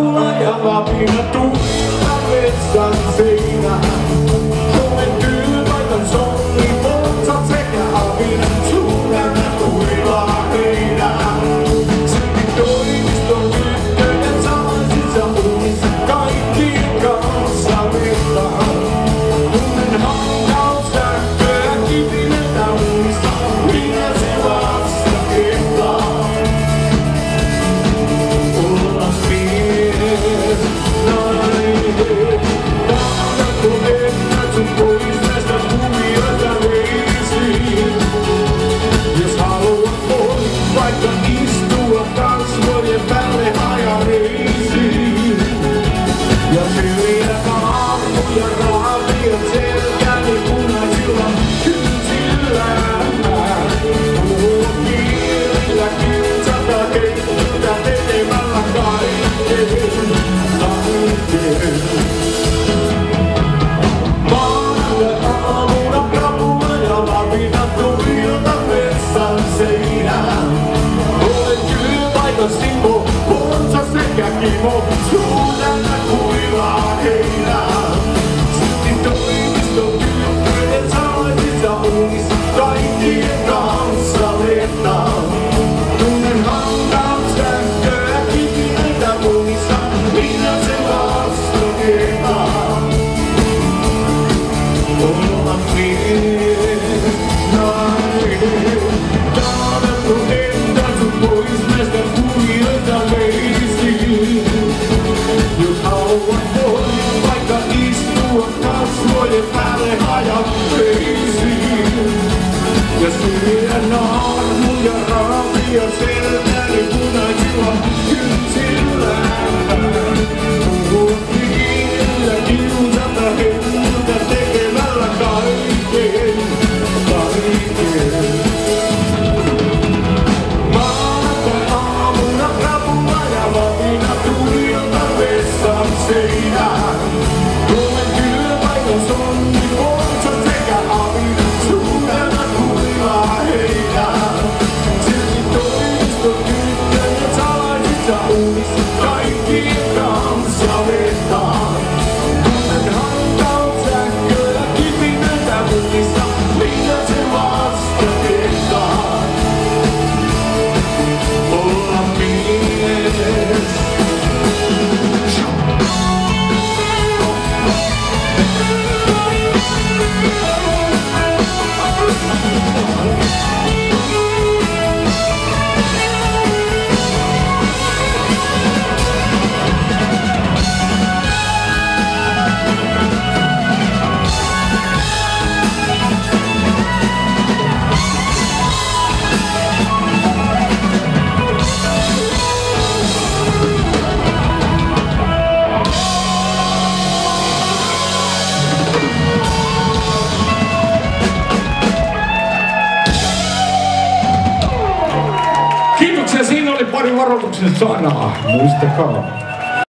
krapula ja lapina tuulta metsän seinä. Suomen työpaikan sonni poltsat sekä avina suurena kuivaa heinää. Silti toimiston tyttöjen salaisissa unissa kaikkien kanssa virtaan. Tunnen hankaussähköä kipinältä unissa, minä se vasta kehtaan. Olla mies, nainen, tahdatko mennä sun pois näistä kuvioista reisiin? Jos haluat pois, vaikka istua kasvojen päälle hajareisiin. Ja syrjät aamuja raaviot selkäni punaisilla kynsillään. Mua kielillä kiusata heiltä tekemällä kaiken. Maanantai aamuna krapula ja lapina tuilta metsän seinään. Olen työpaikan Simo, Ponsa sekä Kimo, suunnalla kuivaa heinää. Silti toimiston tyttöjen salaisissa unissa kaikkien kanssa lentaan. Tunnen hankaussähköä kipinältä munissa, minä se vasta kehtaan. Olla mies, nainen, tahdatko lentää sun pois näistä kuvioista reisiin? Jos haluat pois, vaikka istua kasvojen päälle hajareisiin. Ja syödä naarmuja raavia seltäni punaisilla kynsillään. Mua kielellä kiusata heiltä tekemällä kaiken. Maanantai aamuna krapula ja lapina tuilta metsän seinään. Suomen työpaikan sonni Ponsa sekä avina suurena kuivaa heinää. Silti toimiston tyttöjen salaisissa unissa kaikkien kanssa lentaan. Tunnen hankaussähköä kipinältä munissa, minä se vasta kehtaan. Olla mies. Kiitoksia, siinä oli pari varoituksen sanaa. Muistakaa.